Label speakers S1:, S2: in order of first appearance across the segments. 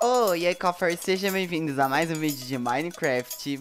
S1: Oi, e aí, Coffer, sejam bem-vindos a mais um vídeo de Minecraft.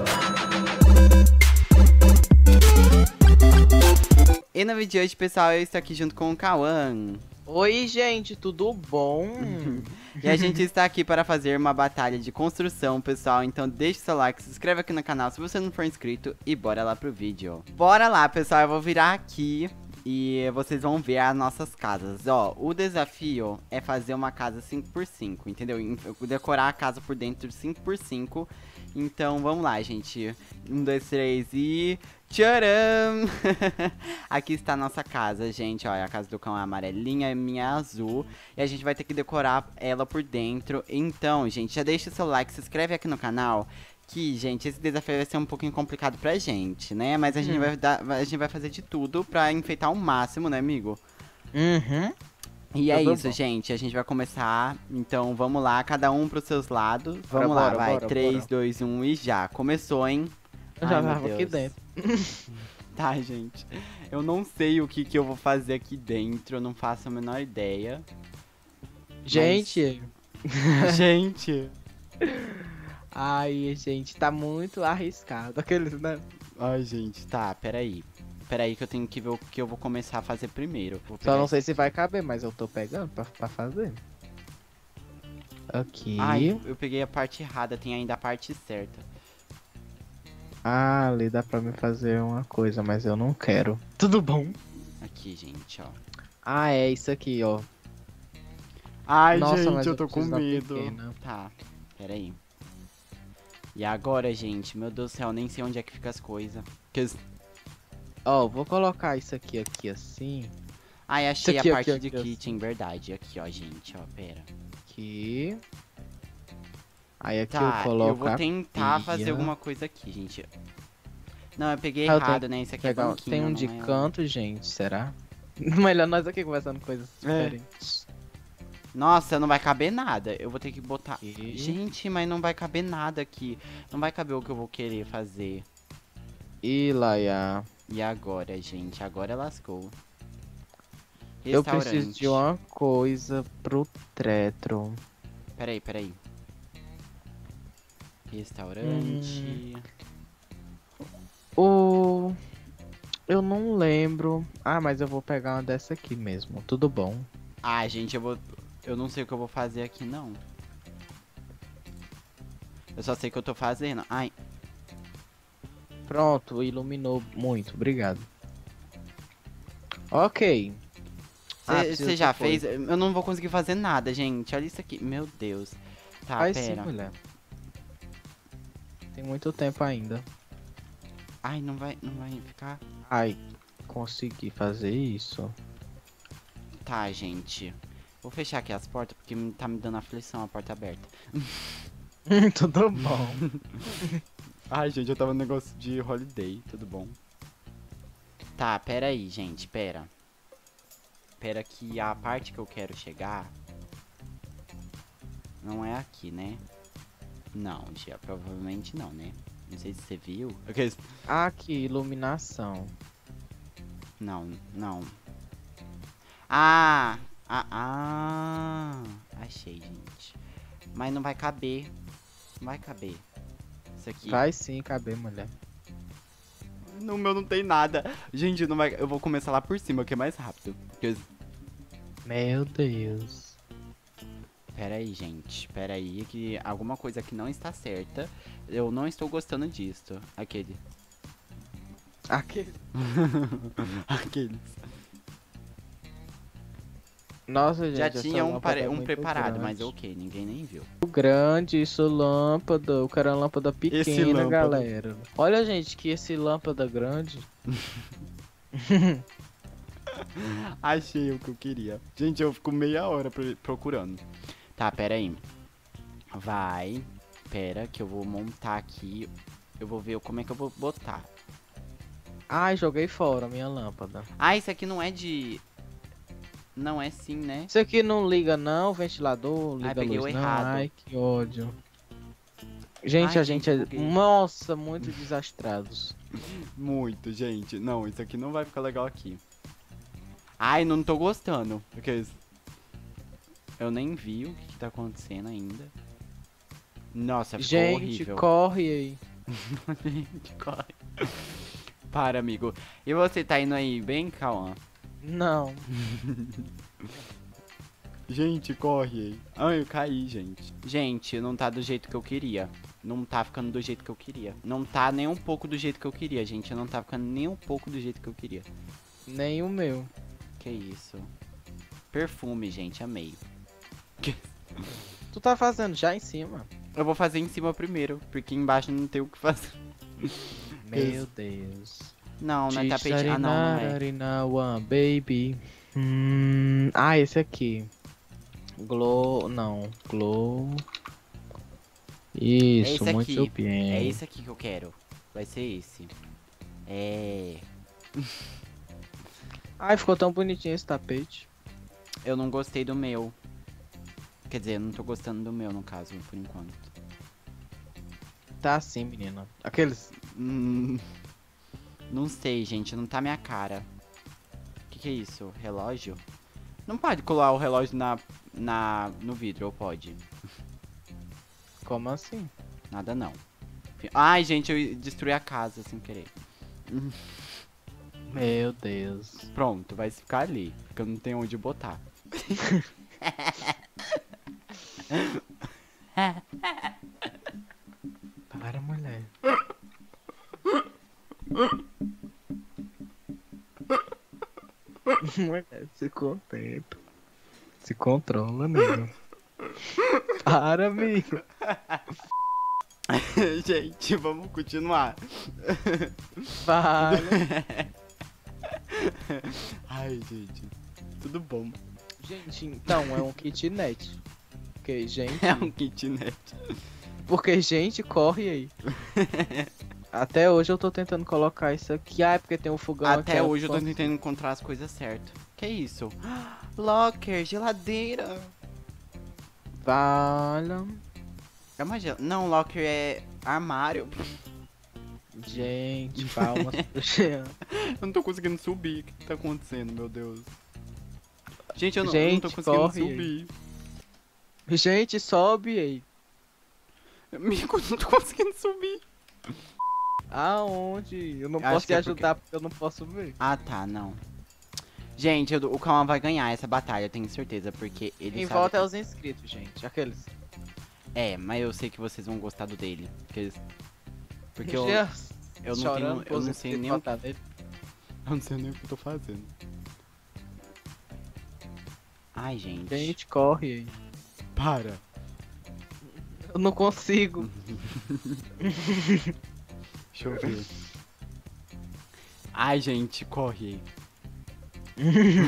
S1: E no vídeo de hoje, pessoal, eu estou aqui junto com o Cauã.
S2: Oi, gente, tudo bom?
S1: E a gente está aqui para fazer uma batalha de construção, pessoal. Então deixa o seu like, se inscreve aqui no canal se você não for inscrito e bora lá pro vídeo. Bora lá, pessoal, eu vou virar aqui e vocês vão ver as nossas casas. Ó, o desafio é fazer uma casa 5x5, entendeu? Decorar a casa por dentro 5x5. Então vamos lá, gente. 1, 2, 3 e... Tcharam! Aqui está a nossa casa, gente. Olha, a casa do cão é amarelinha, a minha é azul. E a gente vai ter que decorar ela por dentro. Então, gente, já deixa o seu like, se inscreve aqui no canal. Que, gente, esse desafio vai ser um pouquinho complicado pra gente, né? Mas a gente vai fazer de tudo pra enfeitar ao máximo, né, amigo? E é isso, gente. A gente vai começar. Então, vamos lá, cada um pros seus lados. Vamos lá, vai. 3, 2, 1 e já. Começou, hein?
S2: Eu já tava aqui dentro.
S1: Tá, gente. Eu não sei o que eu vou fazer aqui dentro. Eu não faço a menor ideia.
S2: Gente.
S1: Mas... gente.
S2: Ai, gente, tá muito arriscado. Aqueles, né?
S1: Ai, gente, tá, peraí. Peraí que eu tenho que ver o que eu vou começar a fazer primeiro.
S2: Só não sei se vai caber, mas eu tô pegando pra fazer. Aqui.
S1: Ai, eu peguei a parte errada, tem ainda a parte certa.
S2: Ah, ali dá pra me fazer uma coisa, mas eu não quero. Tudo bom?
S1: Aqui, gente, ó.
S2: Ah, é isso aqui, ó.
S1: Ai,
S2: Nossa,
S1: gente,
S2: mas
S1: eu tô com medo.
S2: Pequena.
S1: Tá, peraí. E agora, gente, meu Deus do céu, nem sei onde é que fica as coisas.
S2: Ó, vou colocar isso aqui assim.
S1: Ai, achei
S2: aqui,
S1: a parte
S2: aqui,
S1: de kitchen, verdade. Aqui, ó, gente, ó, pera.
S2: Aqui. Aí aqui
S1: Tá,
S2: eu coloco
S1: eu vou tentar
S2: a
S1: fazer
S2: pia.
S1: alguma coisa aqui, gente. Não, eu peguei
S2: Ah, eu
S1: errado,
S2: tenho
S1: né? Esse aqui
S2: Pegar...
S1: é banquinho,
S2: Tem um de
S1: não é...
S2: canto, gente, será? Melhor nós aqui conversando coisas diferentes.
S1: Nossa, não vai caber nada. Eu vou ter que botar...
S2: Aqui.
S1: Gente, mas não vai caber nada aqui. Não vai caber o que eu vou querer fazer.
S2: E Laia.
S1: E agora, gente? Agora lascou.
S2: Eu preciso de uma coisa pro Tretro.
S1: Peraí. Restaurante.
S2: Eu não lembro. Ah, mas eu vou pegar uma dessa aqui mesmo. Tudo bom.
S1: Ah, gente, eu não sei o que eu vou fazer aqui, não. Eu só sei que eu tô fazendo. Ai.
S2: Pronto, iluminou muito. Obrigado. Ok.
S1: Você já fez? Eu não vou conseguir fazer nada, gente. Olha isso aqui. Meu Deus. Tá,
S2: Faz sim,
S1: pera.
S2: mulher. Tem muito tempo ainda.
S1: Ai, não vai ficar...
S2: Ai, consegui fazer isso.
S1: Tá, gente. Vou fechar aqui as portas porque tá me dando aflição a porta aberta.
S2: Tudo bom.
S1: Ai, gente, eu tava no negócio de holiday. Tudo bom. Tá, pera aí, gente. Pera que a parte que eu quero chegar... Não é aqui, né? Não, Gia, provavelmente não, né? Não sei se você viu.
S2: Aqui, iluminação.
S1: Não. Ah! Achei, gente. Mas não vai caber. Não vai caber. Isso aqui.
S2: Vai sim caber, mulher.
S1: No meu não tem nada. Gente, não vai... eu vou começar lá por cima, que é mais rápido.
S2: Meu Deus.
S1: Pera aí, gente. Pera aí, que alguma coisa aqui não está certa. Eu não estou gostando disso. Aquele.
S2: Aqui.
S1: Aqueles.
S2: Nossa, gente.
S1: Já tinha um
S2: muito
S1: preparado,
S2: grande.
S1: mas ok, ninguém nem viu.
S2: Grande, isso lâmpada. Eu quero uma lâmpada pequena,
S1: lâmpada.
S2: galera. Olha, gente, que esse lâmpada grande.
S1: Achei o que eu queria. Gente, eu fico meia hora procurando. Tá, pera aí. Pera que eu vou montar aqui. Eu vou ver como é que eu vou botar.
S2: Ai, joguei fora a minha lâmpada.
S1: Ah, isso aqui não é de... Não é sim, né?
S2: Isso aqui não liga não, ventilador, liga a
S1: peguei
S2: luz
S1: o
S2: não.
S1: errado.
S2: Ai, que ódio. Gente,
S1: Ai,
S2: a gente é...
S1: buguei.
S2: Nossa, muito desastrados.
S1: Muito, gente. Não, isso aqui não vai ficar legal aqui. Ai, não tô gostando. Eu nem vi o que tá acontecendo ainda. Nossa, ficou
S2: Gente,
S1: horrível.
S2: corre aí.
S1: Gente, corre. Para, amigo. E você tá indo aí bem, Cauã?
S2: Não.
S1: Gente, corre aí. Ai, eu caí, gente. Gente, não tá do jeito que eu queria. Não tá ficando do jeito que eu queria. Não tá nem um pouco do jeito que eu queria, gente. Não tá ficando nem um pouco do jeito que eu queria.
S2: Nem o meu.
S1: Que isso. Perfume, gente. Amei.
S2: Tu tá fazendo já em cima?
S1: Eu vou fazer em cima primeiro, porque embaixo não tem o que fazer.
S2: Meu Deus.
S1: Não, não é tapete. Ah, não, não é.
S2: One, baby. Esse aqui. Glow. Não. Glow. Isso,
S1: esse
S2: muito
S1: aqui.
S2: bem.
S1: É esse aqui que eu quero. Vai ser esse. É.
S2: Ai, ficou tão bonitinho esse tapete.
S1: Eu não gostei do meu. Quer dizer, eu não tô gostando do meu, no caso, por enquanto.
S2: Tá assim, menina. Aqueles.
S1: Não sei, gente. Não tá minha cara. Que é isso? Relógio? Não pode colar o relógio no vidro, ou pode?
S2: Como assim?
S1: Nada não. Ai, gente, eu destruí a casa sem querer.
S2: Meu Deus.
S1: Pronto, vai ficar ali. Porque eu não tenho onde botar.
S2: Para, mulher. Mulher, se contenta. Se controla, amigo. Para, amigo.
S1: Gente, vamos continuar.
S2: Para.
S1: Ai, gente. Tudo bom.
S2: Gente, então é um kitnet. Porque, gente.
S1: É um kitnet.
S2: Porque, gente, corre aí. Até hoje eu tô tentando colocar isso aqui. Ah, é porque tem um fogão aqui.
S1: Até hoje eu tô tentando encontrar as coisas certas. Que isso? Locker, geladeira.
S2: Valha.
S1: É uma Não, locker é armário.
S2: Gente, palmas pro Jean.
S1: Eu não tô conseguindo subir. O que tá acontecendo, meu Deus? Gente, eu não tô
S2: Gente,
S1: conseguindo
S2: corre.
S1: subir.
S2: Gente, sobe aí.
S1: Amigo, eu não tô conseguindo subir.
S2: Aonde? Eu não
S1: Acho
S2: posso
S1: que
S2: te
S1: é
S2: ajudar porque eu não posso ver.
S1: Ah, tá, não. Gente, o Cauã vai ganhar essa batalha, eu tenho certeza, porque ele
S2: Em
S1: sabe
S2: volta
S1: que...
S2: é os inscritos, gente. Aqueles.
S1: É, mas eu sei que vocês vão gostar do dele. Porque eu
S2: Jean,
S1: não
S2: chorando
S1: tenho...
S2: pros
S1: Eu não sei
S2: inscritos
S1: nem...
S2: votar nele.
S1: Eu não sei nem o que eu tô fazendo. Ai, gente.
S2: Gente, corre aí.
S1: Para.
S2: Eu não consigo.
S1: Deixa eu ver. Ai, gente, corre aí.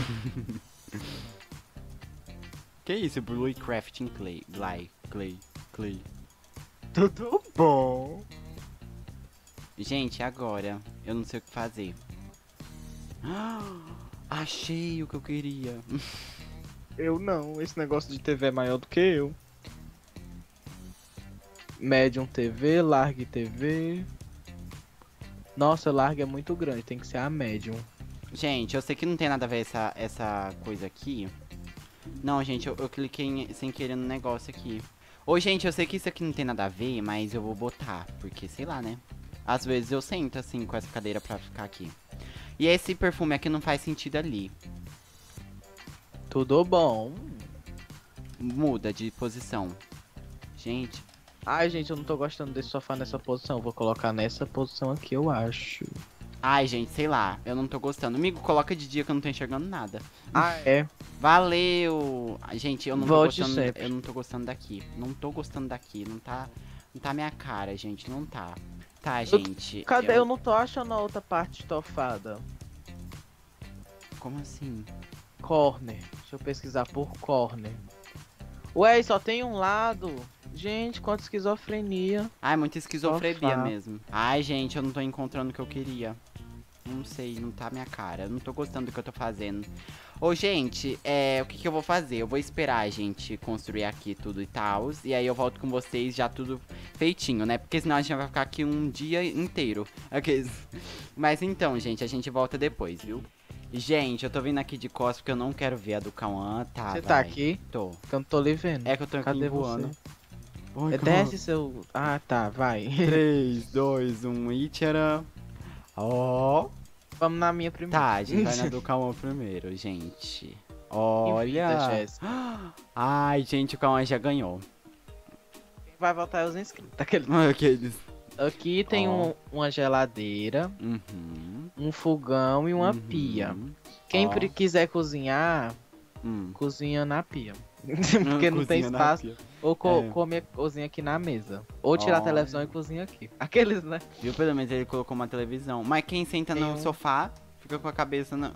S1: Que isso? Blue Crafting Clay. Clay.
S2: Tudo bom.
S1: Gente, agora eu não sei o que fazer. Achei o que eu queria.
S2: Eu não. Esse negócio de TV é maior do que eu. Medium TV, Large TV. Nossa, Large é muito grande. Tem que ser a Medium.
S1: Gente, eu sei que não tem nada a ver essa coisa aqui. Não, gente, eu cliquei sem querer no negócio aqui. Ô, gente, eu sei que isso aqui não tem nada a ver, mas eu vou botar. Porque, sei lá, né? Às vezes eu sento assim com essa cadeira pra ficar aqui. E esse perfume aqui não faz sentido ali.
S2: Tudo bom.
S1: Muda de posição. Gente.
S2: Ai, gente, eu não tô gostando desse sofá nessa posição. Eu vou colocar nessa posição aqui, eu acho.
S1: Ai, gente, sei lá. Eu não tô gostando. Amigo, coloca de dia que eu não tô enxergando nada.
S2: Ah, é?
S1: Valeu! Gente, eu não tô
S2: Volte
S1: gostando.
S2: sempre.
S1: Eu não tô gostando daqui. Não tô gostando daqui. Não tá minha cara, gente. Não tá. Tá, gente.
S2: Cadê? Eu não tô achando a outra parte estofada.
S1: Como assim?
S2: Corner. Deixa eu pesquisar por corner. Ué, só tem um lado. Gente, quanta esquizofrenia.
S1: Ai, muita esquizofrenia
S2: Sofá.
S1: mesmo. Ai, gente, eu não tô encontrando o que eu queria. Não sei, não tá minha cara. Eu não tô gostando do que eu tô fazendo. Ô, gente, o que eu vou fazer? Eu vou esperar a gente construir aqui tudo e tal. E aí eu volto com vocês já tudo feitinho, né? Porque senão a gente vai ficar aqui um dia inteiro. Mas então, gente, a gente volta depois, viu? Gente, eu tô vindo aqui de costas porque eu não quero ver a do Cauã. Tá,
S2: Você tá
S1: vai.
S2: aqui?
S1: Tô.
S2: Que eu não tô lhe vendo.
S1: É que eu tô aqui
S2: Cadê
S1: voando.
S2: você?
S1: Ai,
S2: Desce seu... Ah, tá, vai.
S1: 3, 2, 1 e tcharam. Ó.
S2: Vamos na minha primeira.
S1: Tá, a gente vai na do Cauã primeiro, gente.
S2: Invita,
S1: Olha.
S2: Jéssica.
S1: Ai, gente, o Cauã já ganhou.
S2: Quem vai votar é os inscritos. Aquele...
S1: Aqueles.
S2: Aqui tem
S1: Ó.
S2: uma geladeira,
S1: Uhum.
S2: um fogão e uma
S1: Uhum.
S2: pia. Quem
S1: Ó.
S2: quiser cozinhar, cozinha na pia. Porque não tem
S1: Cozinha na
S2: espaço.
S1: pia.
S2: Ou
S1: É.
S2: come, cozinha aqui na mesa. Ou tirar a
S1: Ó.
S2: televisão e cozinha aqui. Aqueles, né?
S1: Viu? Pelo menos ele colocou uma televisão. Mas quem senta
S2: Tem
S1: no
S2: um-
S1: sofá fica com a cabeça na.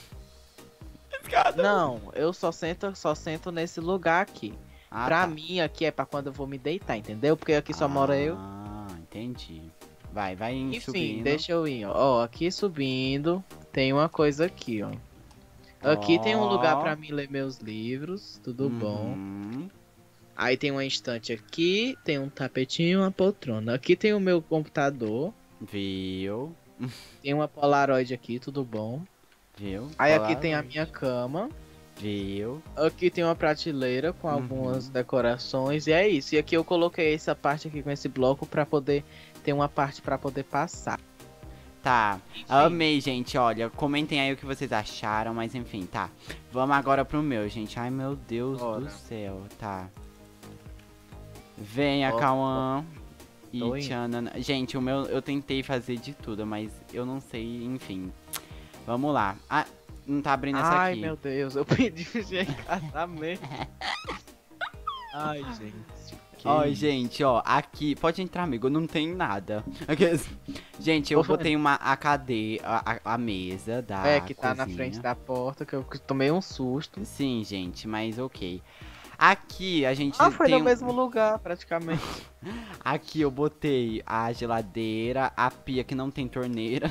S2: Não, eu só sento nesse lugar aqui.
S1: Ah,
S2: Pra
S1: tá.
S2: mim, aqui é pra quando eu vou me deitar, entendeu? Porque aqui só mora eu.
S1: Ah, entendi. Vai
S2: Enfim,
S1: subindo.
S2: deixa eu ir, ó. Ó, aqui subindo, tem uma coisa aqui, ó. Aqui tem um lugar
S1: Ó.
S2: pra mim ler meus livros, tudo bom.
S1: Uhum.
S2: Aí tem uma estante aqui, tem um tapetinho e uma poltrona. Aqui tem o meu computador,
S1: Viu?
S2: tem uma Polaroid aqui, tudo bom.
S1: Viu?
S2: Aí aqui tem a
S1: Polaroid.
S2: minha cama.
S1: Viu?
S2: Aqui tem uma prateleira com algumas decorações. E é isso. E aqui eu coloquei essa parte aqui com esse bloco pra poder ter uma parte pra poder passar.
S1: Tá.
S2: Enfim.
S1: Amei, gente. Olha, comentem aí o que vocês acharam, mas enfim, tá. Vamos agora pro meu, gente. Ai, meu Deus
S2: Bora.
S1: do céu. Tá. Venha,
S2: Ó,
S1: Cauã.
S2: Tô
S1: E
S2: indo.
S1: tchanana. Gente, o meu eu tentei fazer de tudo, mas eu não sei, enfim. Vamos lá. Ah, não tá abrindo essa
S2: Ai,
S1: aqui.
S2: meu Deus, eu pedi em casamento. Ai, gente. que
S1: Ó,
S2: isso.
S1: gente, ó, aqui, pode entrar, amigo, não tem nada. Gente, eu
S2: Ô,
S1: botei a cadeira, a mesa da
S2: É, que tá na
S1: cozinha.
S2: frente da porta, que eu tomei um susto.
S1: Sim, gente, mas ok. Aqui a gente
S2: Ah, foi
S1: tem
S2: no mesmo lugar, praticamente.
S1: Aqui eu botei a geladeira, a pia que não tem torneira.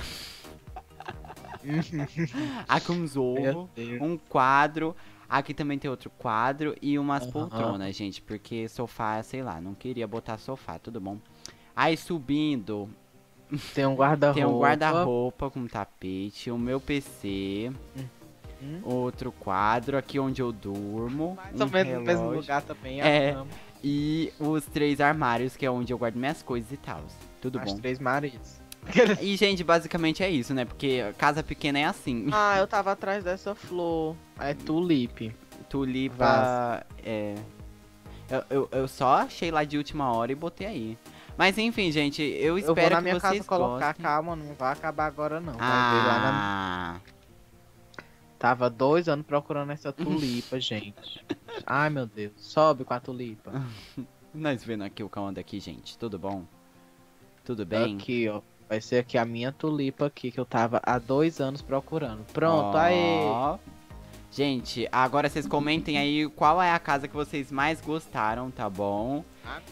S1: Aqui uns ovos,
S2: Meu Deus.
S1: um quadro. Aqui também tem outro quadro e umas
S2: Aham.
S1: poltronas, gente. Porque sofá, sei lá, não queria botar sofá, tudo bom. Aí subindo,
S2: Tem um guarda-roupa.
S1: tem um guarda-roupa com tapete, o meu PC, outro quadro, aqui onde eu durmo,
S2: Mais ou
S1: um
S2: menos no mesmo
S1: relógio,
S2: lugar também.
S1: É.
S2: A cama,
S1: e os 3 armários, que é onde eu guardo minhas coisas e tal. Tudo
S2: as
S1: bom.
S2: 3 maridos.
S1: E, gente, basicamente é isso, né? Porque casa pequena é assim.
S2: Ah, eu tava atrás dessa flor. É tulipe.
S1: Tulipa.
S2: Vaza.
S1: É. Eu só achei lá de última hora e botei aí. Mas enfim, gente, eu
S2: Eu vou
S1: espero
S2: na
S1: que
S2: minha
S1: vocês
S2: casa colocar,
S1: gostem.
S2: calma, não vai acabar agora não. Vai ver lá na...
S1: Ah,
S2: Tava 2 anos procurando essa tulipa, gente. Ai, meu Deus. Sobe com a tulipa.
S1: nós vendo aqui o Cauã daqui, gente. Tudo bom? Tudo bem?
S2: Aqui, ó. Vai ser aqui a minha tulipa aqui, que eu tava há 2 anos procurando. Pronto,
S1: Ó.
S2: aê!
S1: Gente, agora vocês comentem aí qual é a casa que vocês mais gostaram, tá bom?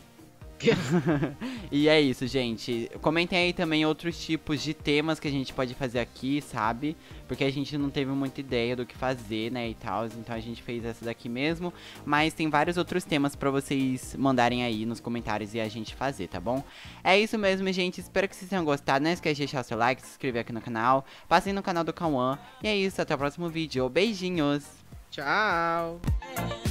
S1: E é isso, gente. Comentem aí também outros tipos de temas que a gente pode fazer aqui, sabe? Porque a gente não teve muita ideia do que fazer, né, e tal. Então a gente fez essa daqui mesmo. Mas tem vários outros temas pra vocês mandarem aí nos comentários e a gente fazer, tá bom? É isso mesmo, gente. Espero que vocês tenham gostado. Não esquece de deixar o seu like, se inscrever aqui no canal. Passem no canal do Cauã. E é isso, até o próximo vídeo. Beijinhos!
S2: Tchau!